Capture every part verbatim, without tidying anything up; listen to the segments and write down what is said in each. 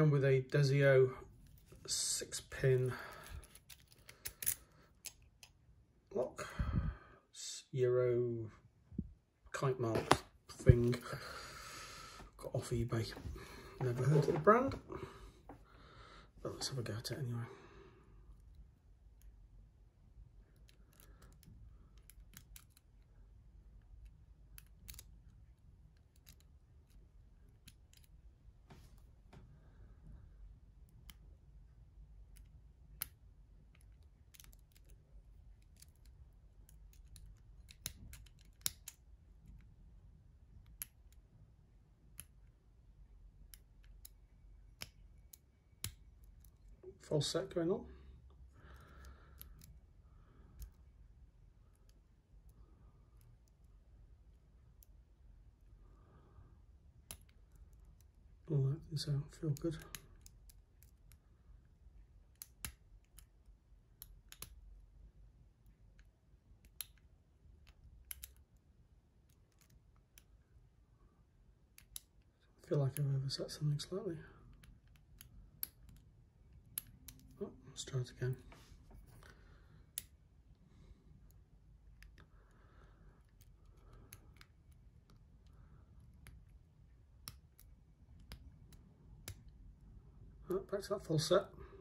on with a DESEO six pin lock, Euro kite mark thing, got off eBay, never heard of the brand, but let's have a go at it anyway. Full set going on. All that can sound feel good. I feel like I've overset something slightly. Oh, let's try it again. Oh, back to that full set.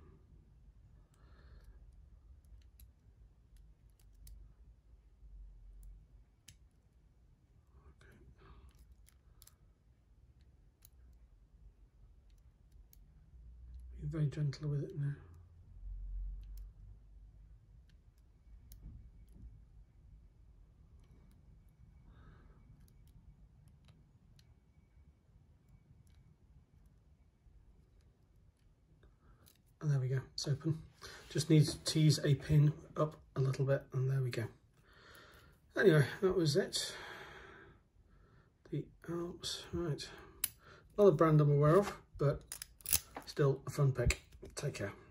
Be very gentle with it now. And there we go, it's open. Just need to tease a pin up a little bit, and there we go. Anyway, that was it. The Alps, right. Not a brand I'm aware of, but still a fun pick. Take care.